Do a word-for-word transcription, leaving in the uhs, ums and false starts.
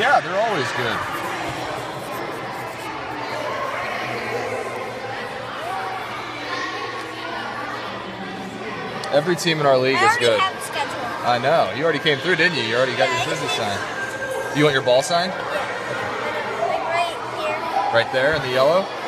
Yeah, they're always good. Every team in our league I is good. have a schedule. I know. You already came through, didn't you? You already got Yeah, your I business did. sign. You want your ball sign? Yeah. Like right here. Right there in the yellow?